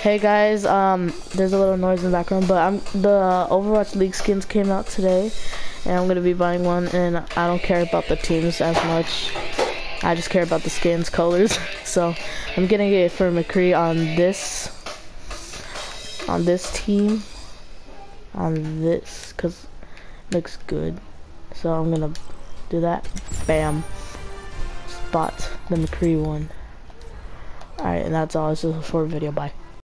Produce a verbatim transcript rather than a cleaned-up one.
Hey guys, um, there's a little noise in the background, but I'm the Overwatch League skins came out today, and I'm gonna be buying one. And I don't care about the teams as much. I just care about the skins, colors. So I'm getting it for McCree on this, on this team, on this, cause it looks good. So I'm gonna do that. Bam. Spot the McCree one. Alright, and that's all. This is a short video. Bye.